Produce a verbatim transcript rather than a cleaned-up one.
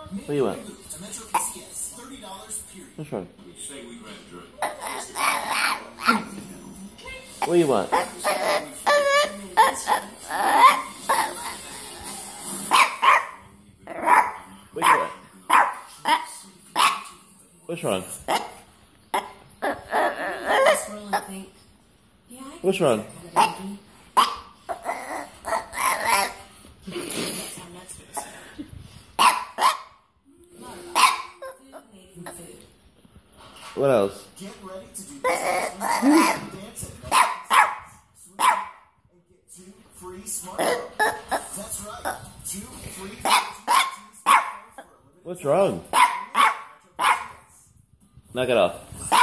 What do you want? What's wrong? What do you want? What do you want? What's wrong? What's wrong? What else? Get ready to do dance and get two free smartphones. That's right. Two free What's wrong? Knock it off.